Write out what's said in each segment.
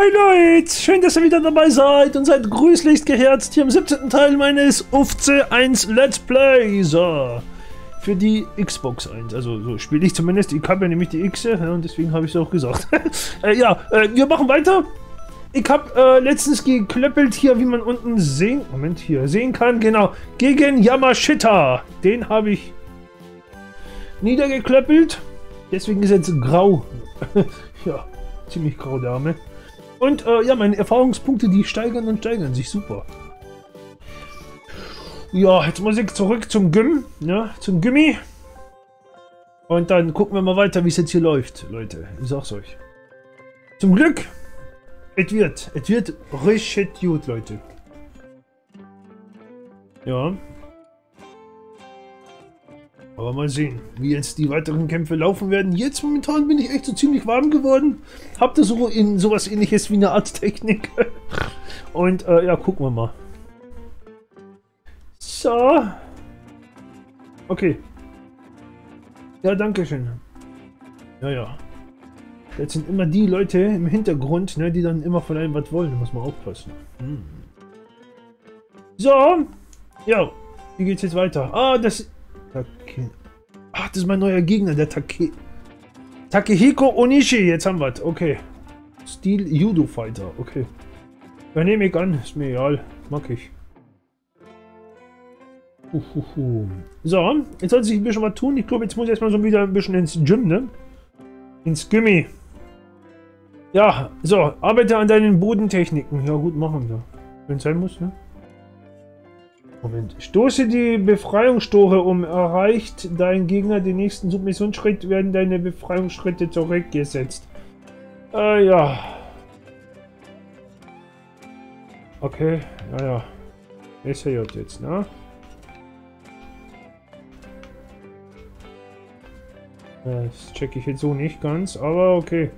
Hi Leute, schön, dass ihr wieder dabei seid und seid grüßlichst geherzt hier im 17. Teil meines UFC 1 Let's Play. So, für die Xbox 1, also so spiele ich zumindest. Ich habe ja nämlich die X, ja, und deswegen habe ich es auch gesagt. Wir machen weiter. Ich habe letztens geklöppelt hier, wie man unten sehen kann, genau, gegen Yamashita. Den habe ich niedergeklöppelt, deswegen ist jetzt grau. Ja, ziemlich grau Dame. Und ja, meine Erfahrungspunkte, die steigern und steigern sich super. Ja, jetzt muss ich zurück zum Gym, ja, zum Gymmi. Und dann gucken wir mal weiter, wie es jetzt hier läuft, Leute. Ich sag's euch. Zum Glück, es wird richtig gut, Leute. Ja. Aber mal sehen, wie jetzt die weiteren Kämpfe laufen werden. Jetzt momentan bin ich echt so ziemlich warm geworden. Habt ihr so in sowas ähnliches wie eine Art Technik. Und ja, gucken wir mal. So. Okay. Ja, danke schön. Ja. Jetzt sind immer die Leute im Hintergrund, ne, die dann immer von einem was wollen. Da muss man aufpassen. So. Ja. Wie geht's jetzt weiter? Ah, das... Okay. Ach, das ist mein neuer Gegner, der Takehiko Onishi. Jetzt haben wir es. Okay. Stil Judo Fighter. Okay. Ja, nehme ich an. Ist mir egal. Mag ich. So, jetzt soll sich ein bisschen was tun. Ich glaube, jetzt muss ich erstmal so wieder ein bisschen ins Gym, ne? Ins Gymmi. Ja, so. Arbeite an deinen Bodentechniken. Ja, gut, machen wir. Wenn es sein muss, ne? Moment. Stoße die Befreiungstore um. Erreicht dein Gegner den nächsten Submissionsschritt, werden deine Befreiungsschritte zurückgesetzt. Ja. Okay, ja. SJ jetzt, ne? Das checke ich jetzt so nicht ganz, aber okay.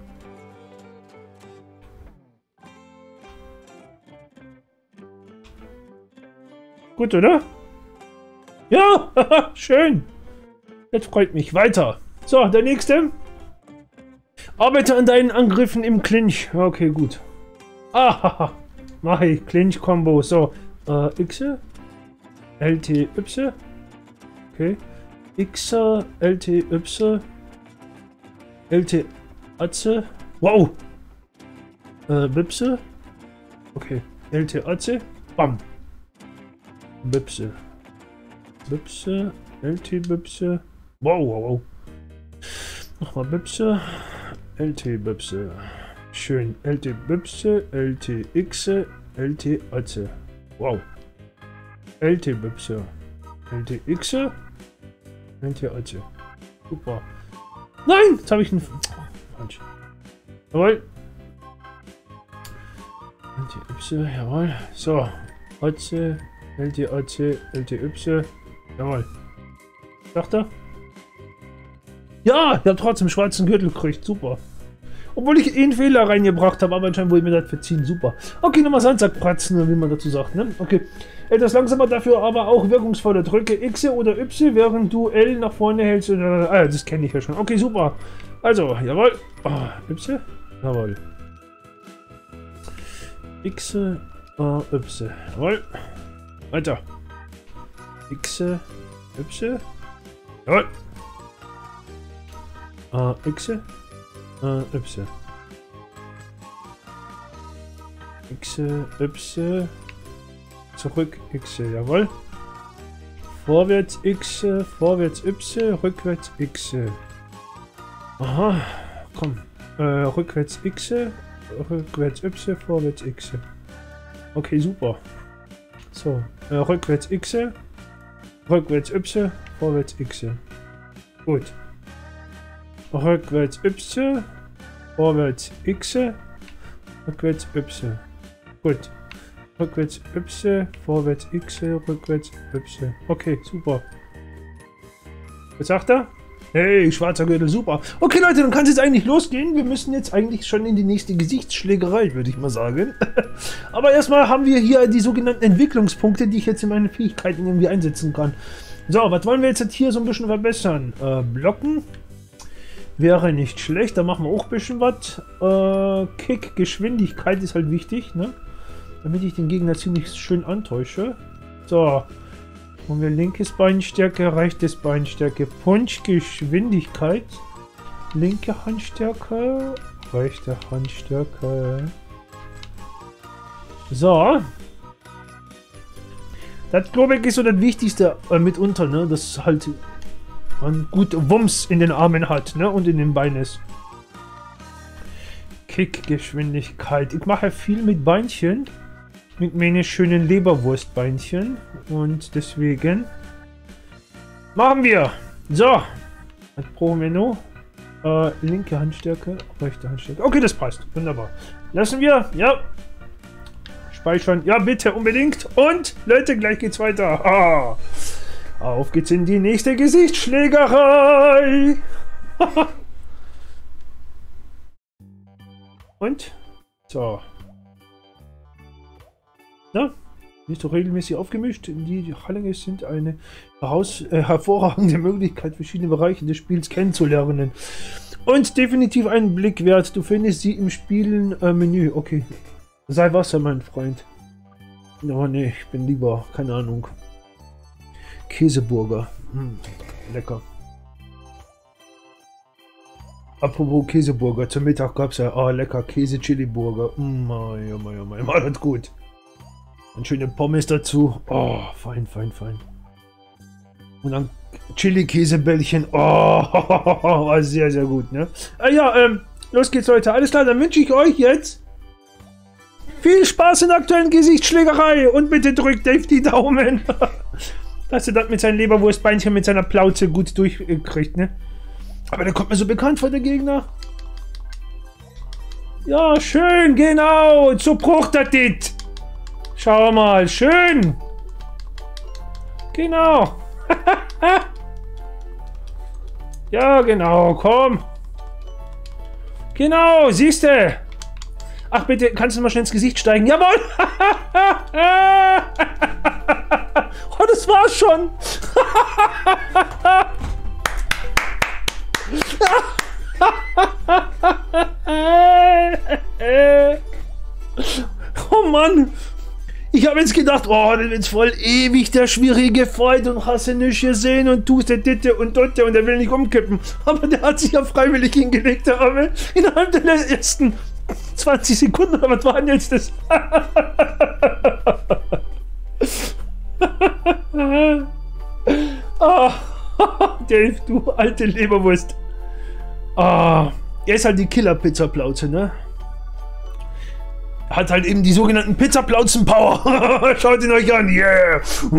Gut, oder? Ja, schön. Das freut mich. Weiter. So, der nächste. Arbeite an deinen Angriffen im Clinch. Okay, gut. Ah, mache ich. Clinch-Kombo. So, X, LT, Y. Okay. X, LT, Y. LT, Atze. Wow. Bipse. Okay. LT, Atze. Bam. Bipse. LT Bipse. Wow. Nochmal Bipse. LT Bipse. Schön. LT Bipse. LT X. LT Atze. Wow. LT Bipse. LT X. LT Atze. Super. Nein! Jetzt habe ich einen... Falsch. Jawohl. LT Y. Jawohl. So. Atze. LTAC, LTY, jawohl. Sagt er? Ja, ich habe trotzdem schwarzen Gürtel gekriegt, super. Obwohl ich einen Fehler reingebracht habe, aber anscheinend wollte ich mir das verziehen, super. Okay, nochmal Sandsackpratzen, wie man dazu sagt, ne? Okay. Etwas langsamer, dafür aber auch wirkungsvoller. Drücke X oder Y, während du L nach vorne hältst. Ah, das kenne ich ja schon. Okay, super. Also, jawohl. Y, jawohl. X, Y, jawohl. Weiter. X, Y. Jawohl. X, Y. X, Y. Zurück, X, jawohl. Vorwärts X, vorwärts Y, rückwärts X. Aha, komm. Rückwärts X, rückwärts Y, vorwärts X. Okay, super. So, rückwärts X, rückwärts Y, vorwärts X. Gut. Rückwärts Y, vorwärts X, rückwärts Y. Gut. Rückwärts Y, vorwärts X, rückwärts Y. Okay, super. Was sagt er? Hey, schwarzer Gürtel, super. Okay, Leute, dann kann es jetzt eigentlich losgehen. Wir müssen jetzt eigentlich schon in die nächste Gesichtsschlägerei, würde ich mal sagen. Aber erstmal haben wir hier die sogenannten Entwicklungspunkte, die ich jetzt in meinen Fähigkeiten irgendwie einsetzen kann. So, was wollen wir jetzt hier so ein bisschen verbessern? Blocken. Wäre nicht schlecht, da machen wir auch ein bisschen was. Kick, Geschwindigkeit ist halt wichtig, ne? Damit ich den Gegner ziemlich schön antäusche. So. Und wir linkes Beinstärke, rechtes Beinstärke, Punch, Geschwindigkeit. Linke Handstärke, rechte Handstärke. So. Das, glaube ich, ist so das Wichtigste mitunter, ne? Dass halt man gut Wumms in den Armen hat, ne? Und in den Beinen. Kick-Geschwindigkeit. Ich mache viel mit Beinchen. Mit meinen schönen Leberwurstbeinchen. Und deswegen machen wir. So. Was brauchen wir noch? Linke Handstärke, rechte Handstärke. Okay, das passt. Wunderbar. Lassen wir. Ja. Speichern. Ja, bitte, unbedingt. Und, Leute, gleich geht's weiter. Ah. Auf geht's in die nächste Gesichtsschlägerei. Und? So. Na? Nicht so regelmäßig aufgemischt. Die Hallinge sind eine hervorragende Möglichkeit, verschiedene Bereiche des Spiels kennenzulernen. Und definitiv einen Blick wert. Du findest sie im Spielen-Menü. Okay. Sei Wasser, mein Freund. Oh ne, ich bin lieber, keine Ahnung. Käseburger. Lecker. Apropos Käseburger, zum Mittag gab es ja, lecker, Käse-Chili-Burger. War das gut. Ein schöne Pommes dazu. Oh, fein, fein, fein. Und dann Chili-Käsebällchen. Oh, war sehr, sehr gut, ne? Los geht's, Leute. Alles klar, dann wünsche ich euch jetzt viel Spaß in der aktuellen Gesichtsschlägerei. Und bitte drückt Dave die Daumen. Dass er das mit seinen Leberwurstbeinchen, mit seiner Plauze gut durchkriegt, ne? Aber der kommt mir so bekannt vor, der Gegner. Ja, schön, genau. So brucht er das. Schau mal, schön. Genau. Ja, genau, komm. Genau, siehst du. Ach bitte, kannst du mal schnell ins Gesicht steigen? Jawohl. Oh, das war's schon. Oh Mann. Ich habe jetzt gedacht, oh, das wird voll ewig der schwierige Fight und hast du nicht gesehen und tust der Ditte und Dotte und der will nicht umkippen. Aber der hat sich ja freiwillig hingelegt, der Arme. Innerhalb der ersten 20 Sekunden, aber was war denn jetzt das? Oh, Dave, du alte Leberwurst. Ah, er ist halt die Killer-Pizza-Plauze, ne? Hat halt eben die sogenannten Pizza-Plauzen-Power. Schaut ihn euch an, yeah!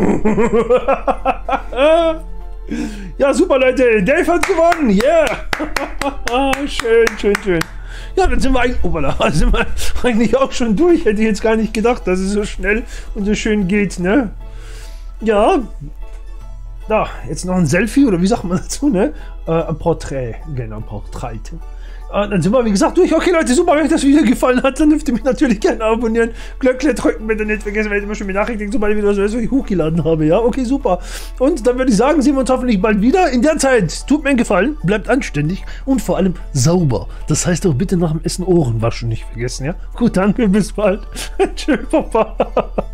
Ja, super, Leute. Dave hat gewonnen, yeah! Schön, schön, schön. Ja, dann sind wir eigentlich auch schon durch. Hätte ich jetzt gar nicht gedacht, dass es so schnell und so schön geht, ne? Ja. Da, jetzt noch ein Selfie, oder wie sagt man dazu, ne? Ein Porträt, genau, ein Porträt. Dann sind wir, wie gesagt, durch. Okay, Leute, super, wenn euch das Video gefallen hat, dann dürft ihr mich natürlich gerne abonnieren. Glöckle drücken, bitte nicht vergessen, weil ich immer schon Benachrichtigt, sobald ich wieder so hochgeladen habe, ja? Okay, super. Und dann würde ich sagen, sehen wir uns hoffentlich bald wieder. In der Zeit, tut mir einen Gefallen, bleibt anständig und vor allem sauber. Das heißt auch bitte nach dem Essen Ohren waschen nicht vergessen, ja? Gut, danke, bis bald. Tschüss, Papa.